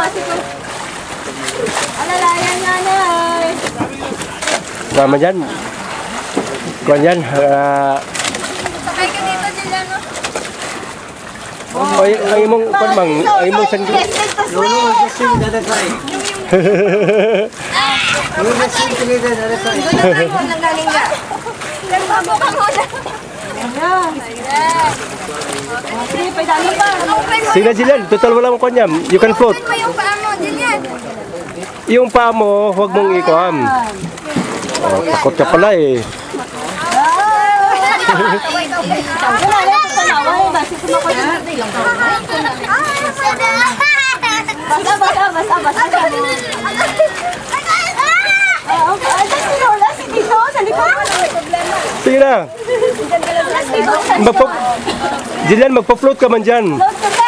Alalayan nanay. Sama dyan. Kuha dyan. Sakay ka dito, Juliano. Ang imong panmang, ang imong sandal. Yes, to swim. Gulungan mo nang galing ka. Nagbago ka muna. Okay, paidalo pa. Sige na Jillian, total wala mong kuha you can float. Pa yung paa mo, Julian. Yung paa mo, huwag mong ikuham. Oh, ikot ka pala eh. Sige na. Jillian, magpa-float ka man dyan.